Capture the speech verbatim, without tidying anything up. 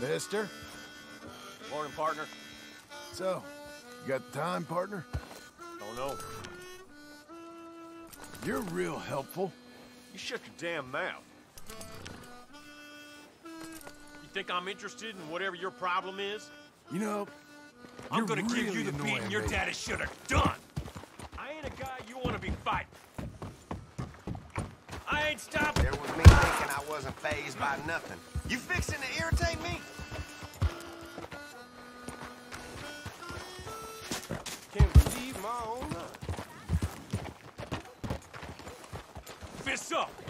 Mister? Morning, partner. So, you got time, partner? Don't know. You're real helpful. You shut your damn mouth. You think I'm interested in whatever your problem is? You know, I'm gonna really give you the beating your me. daddy should have done. I ain't a guy you want to be fighting. I ain't stopping. There was me thinking I wasn't fazed by nothing. You fixing to irritate me? Can't believe my own luck. Fists up.